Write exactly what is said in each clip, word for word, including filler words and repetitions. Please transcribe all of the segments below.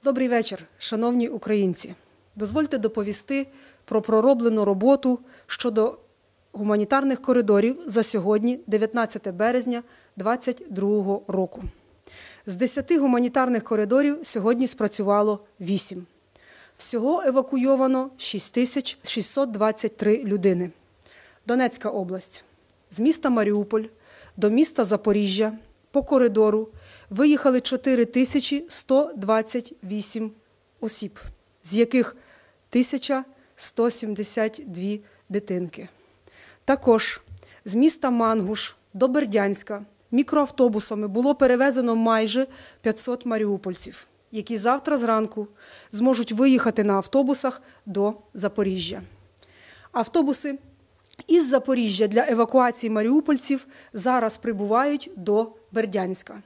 Добрий вечір, шановні українці. Дозвольте доповісти про пророблену роботу щодо гуманітарних коридорів за сьогодні, дев'ятнадцяте березня двадцять другого року. З десяти гуманітарних коридорів сьогодні спрацювало вісім. Всього евакуйовано шість тисяч шістсот двадцять три людини. Донецька область. З міста Маріуполь до міста Запоріжжя по коридору виїхали чотири тисячі сто двадцять вісім осіб, з яких тисяча сто сімдесят дві дитинки. Також з міста Мангуш до Бердянська мікроавтобусами було перевезено майже п'ятсот маріупольців, які завтра зранку зможуть виїхати на автобусах до Запоріжжя. Автобуси із Запоріжжя для евакуації маріупольців зараз прибувають до Бердянська.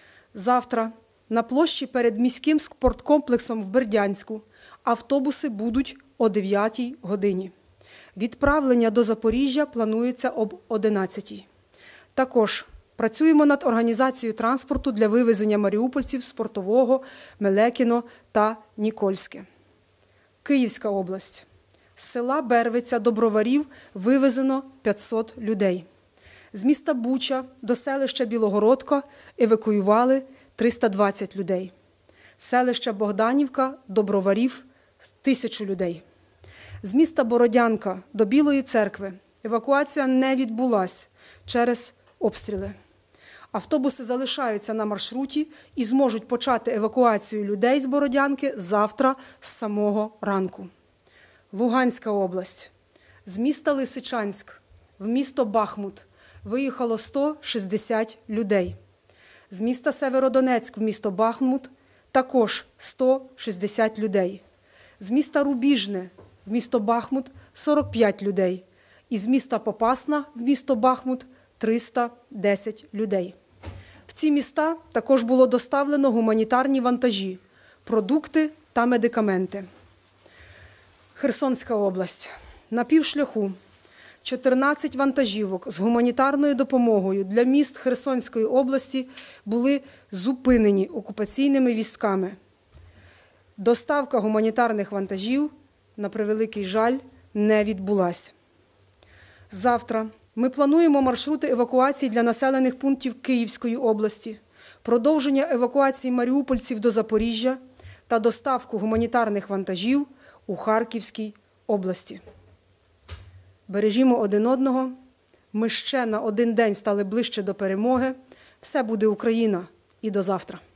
Завтра на площі перед міським спорткомплексом в Бердянську автобуси будуть о дев'ятій годині. Відправлення до Запоріжжя планується об одинадцятій. Також працюємо над організацією транспорту для вивезення маріупольців з Портового, Мелекіно та Нікольське. Київська область. З села Бервиця до Броварів вивезено п'ятсот людей. З міста Буча до селища Білогородка евакуювали триста двадцять людей. З селища Богданівка до Броварів – тисячу людей. З міста Бородянка до Білої церкви евакуація не відбулась через обстріли. Автобуси залишаються на маршруті і зможуть почати евакуацію людей з Бородянки завтра з самого ранку. Луганська область. З міста Лисичанськ в місто Бахмут виїхало сто шістдесят людей. З міста Северодонецьк в місто Бахмут також сто шістдесят людей. З міста Рубіжне в місто Бахмут сорок п'ять людей. І з міста Попасна в місто Бахмут триста десять людей. В ці міста також було доставлено гуманітарні вантажі, продукти та медикаменти. Херсонська область. На півшляху чотирнадцять вантажівок з гуманітарною допомогою для міст Херсонської області були зупинені окупаційними військами. Доставка гуманітарних вантажів, на превеликий жаль, не відбулась. Завтра ми плануємо маршрути евакуації для населених пунктів Київської області, продовження евакуації маріупольців до Запоріжжя та доставку гуманітарних вантажів у Харківській області. Бережімо один одного. Ми ще на один день стали ближче до перемоги. Все буде Україна. І до завтра.